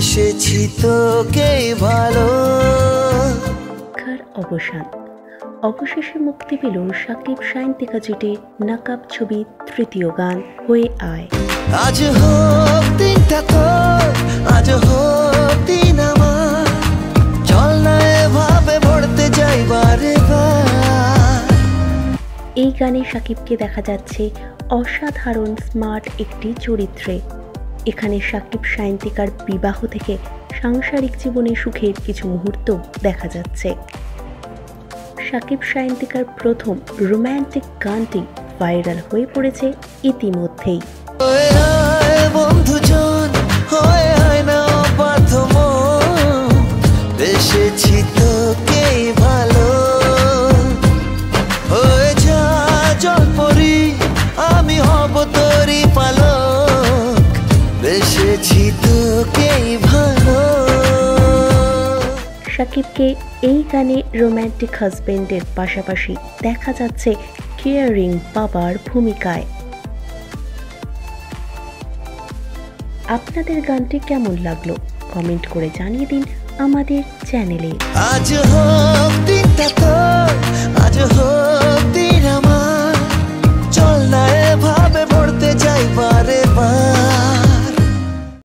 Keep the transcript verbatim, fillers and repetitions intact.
বেসেছি তোকেই ভালো। অবসান অবশেষে মুক্তি পেল শাকিব সায়ন্তিকা জুটির নাকাব ছবির তৃতীয় গান হয়ে আয়। আজ হোক দিনটা তো, আজ হোক দিন আমার, চল না এভাবে পড়তে যাই বারে বার। এই গানে শাকিবকে দেখা যাচ্ছে অসাধারণ স্মার্ট একটি চরিত্রে। এখানে শাকিব সায়ন্তিকার বিবাহ থেকে সাংসারিক জীবনে সুখের কিছু মুহূর্ত দেখা যাচ্ছে। শাকিব সায়ন্তিকার প্রথম রোম্যান্টিক গানটি ভাইরাল হয়ে পড়েছে ইতিমধ্যেই। বন্ধুজন হয়ে হয় না প্রথম, বেসেছি তোকেই ভালো। হয়ে যা জলপরি, আমি হব তোরই পালক, বেসেছি তোকেই ভালো। শাকিবকে এই গানে রোম্যান্টিক হাজবেন্ডের পাশাপাশি দেখা যাচ্ছে কেয়ারিং বাবার ভূমিকায়। আপনাদের গানটি কেমন লাগলো কমেন্ট করে জানিয়ে দিন আমাদের চ্যানেলে। আজ হোক